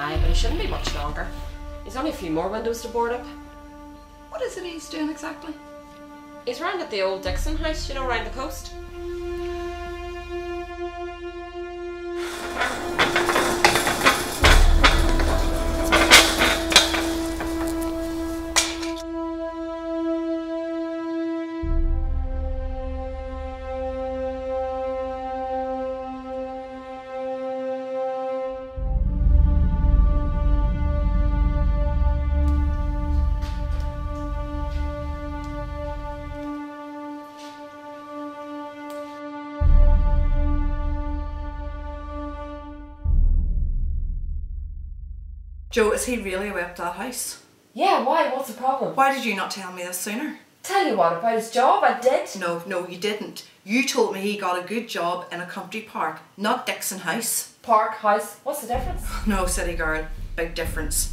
Aye, but he shouldn't be much longer. He's only a few more windows to board up. What is it he's doing exactly? He's round at the old Dixon house, you know, round the coast. Joe, is he really away at that house? Yeah, why? What's the problem? Why did you not tell me this sooner? Tell you what, about his job, I did. No, you didn't. You told me he got a good job in a country park, not Dixon House. Park, house, what's the difference? No, city girl, big difference.